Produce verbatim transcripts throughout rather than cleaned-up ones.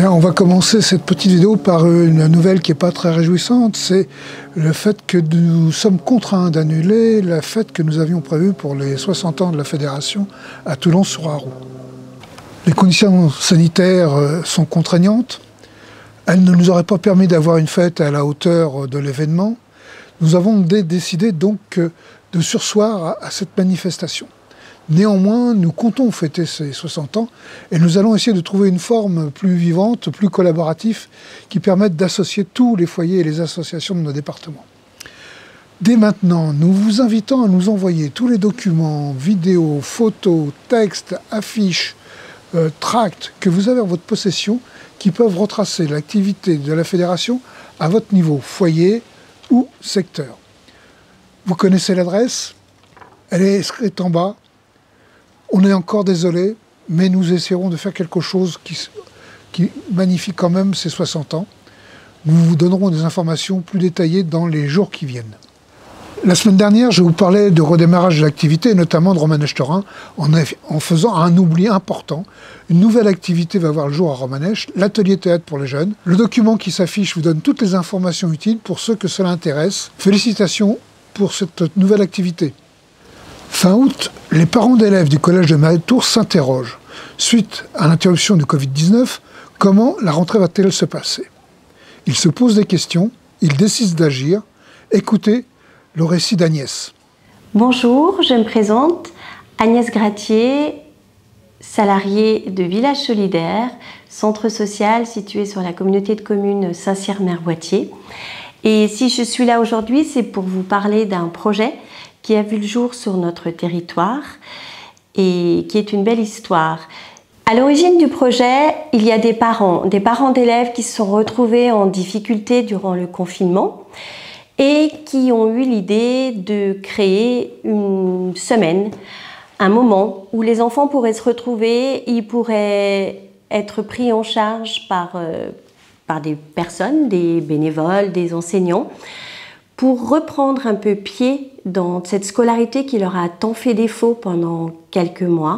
Bien, on va commencer cette petite vidéo par une nouvelle qui n'est pas très réjouissante, c'est le fait que nous sommes contraints d'annuler la fête que nous avions prévue pour les soixante ans de la Fédération à Toulon-sur-Arroux. Les conditions sanitaires sont contraignantes, elles ne nous auraient pas permis d'avoir une fête à la hauteur de l'événement. Nous avons décidé donc de surseoir à cette manifestation. Néanmoins, nous comptons fêter ces soixante ans et nous allons essayer de trouver une forme plus vivante, plus collaborative, qui permette d'associer tous les foyers et les associations de nos départements. Dès maintenant, nous vous invitons à nous envoyer tous les documents, vidéos, photos, textes, affiches, euh, tracts que vous avez en votre possession qui peuvent retracer l'activité de la Fédération à votre niveau, foyer ou secteur. Vous connaissez l'adresse, elle est inscrite en bas. On est encore désolé, mais nous essaierons de faire quelque chose qui, qui magnifie quand même ces soixante ans. Nous vous donnerons des informations plus détaillées dans les jours qui viennent. La semaine dernière, je vous parlais de redémarrage de l'activité, notamment de Romanèche-Thorin, en, en faisant un oubli important. Une nouvelle activité va voir le jour à Romanèche, l'atelier théâtre pour les jeunes. Le document qui s'affiche vous donne toutes les informations utiles pour ceux que cela intéresse. Félicitations pour cette nouvelle activité. Fin août, les parents d'élèves du collège de Matour s'interrogent. Suite à l'interruption du Covid dix-neuf, comment la rentrée va-t-elle se passer? Ils se posent des questions, ils décident d'agir. Écoutez le récit d'Agnès. Bonjour, je me présente, Agnès Gratier, salariée de Village Solidaire, centre social situé sur la communauté de communes Saint-Cyr-Mer-Boîtier. Et si je suis là aujourd'hui, c'est pour vous parler d'un projet qui a vu le jour sur notre territoire et qui est une belle histoire. À l'origine du projet, il y a des parents, des parents d'élèves qui se sont retrouvés en difficulté durant le confinement et qui ont eu l'idée de créer une semaine, un moment où les enfants pourraient se retrouver, ils pourraient être pris en charge par, euh, par des personnes, des bénévoles, des enseignants, pour reprendre un peu pied dans cette scolarité qui leur a tant fait défaut pendant quelques mois.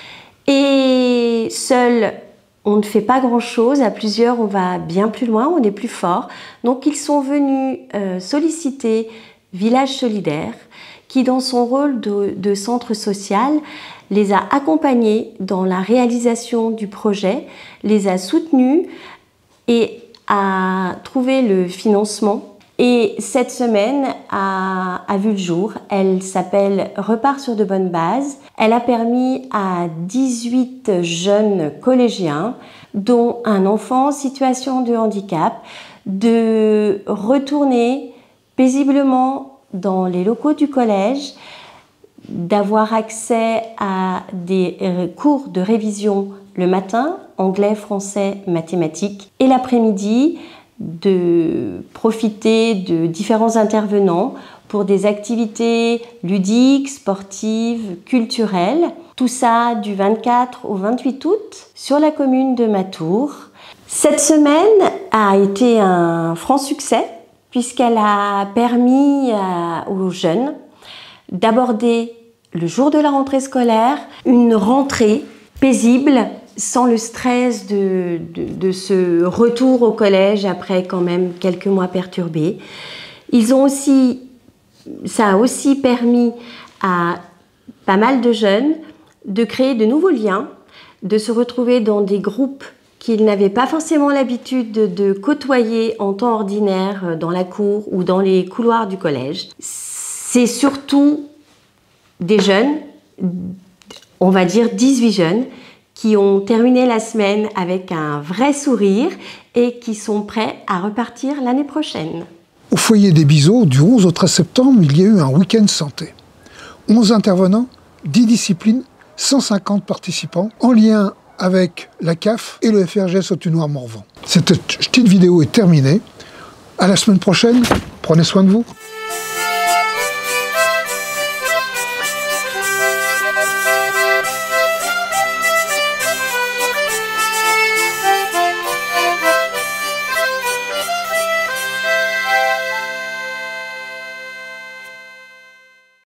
Et seul, on ne fait pas grand-chose. À plusieurs, on va bien plus loin, on est plus fort. Donc, ils sont venus euh, solliciter Village Solidaire, qui, dans son rôle de, de centre social, les a accompagnés dans la réalisation du projet, les a soutenus et a trouvé le financement. Et cette semaine a, a vu le jour. Elle s'appelle Repart sur de bonnes bases. Elle a permis à dix-huit jeunes collégiens, dont un enfant en situation de handicap, de retourner paisiblement dans les locaux du collège, d'avoir accès à des cours de révision le matin, anglais, français, mathématiques, et l'après-midi, de profiter de différents intervenants pour des activités ludiques, sportives, culturelles. Tout ça du vingt-quatre au vingt-huit août sur la commune de Matour. Cette semaine a été un franc succès puisqu'elle a permis à, aux jeunes d'aborder le jour de la rentrée scolaire, une rentrée paisible, sans le stress de, de, de ce retour au collège après quand même quelques mois perturbés. Ils ont aussi, ça a aussi permis à pas mal de jeunes de créer de nouveaux liens, de se retrouver dans des groupes qu'ils n'avaient pas forcément l'habitude de, de côtoyer en temps ordinaire dans la cour ou dans les couloirs du collège. C'est surtout des jeunes, on va dire dix-huit jeunes, qui ont terminé la semaine avec un vrai sourire et qui sont prêts à repartir l'année prochaine. Au foyer des Biseaux, du onze au treize septembre, il y a eu un week-end santé. onze intervenants, dix disciplines, cent cinquante participants, en lien avec la C A F et le F R G S Hautenoir-Morvan. Cette petite vidéo est terminée. À la semaine prochaine, prenez soin de vous.